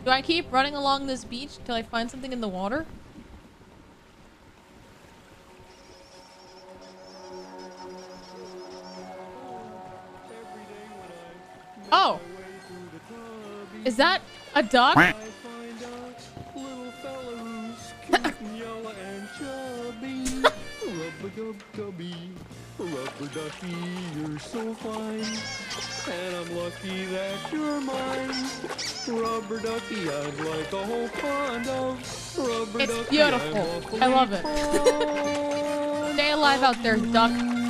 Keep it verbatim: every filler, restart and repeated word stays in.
Do I keep running along this beach till I find something in the water? Oh! Is that a duck? I find a little fella who's cute and yellow and chubby. Rub-a-dub-dubby, rubber ducky, you're so fine. And I'm lucky that you're mine. Rubber ducky, I'd like a whole pond of. Rubber It's ducky, beautiful. I love it. Stay alive out there, duck.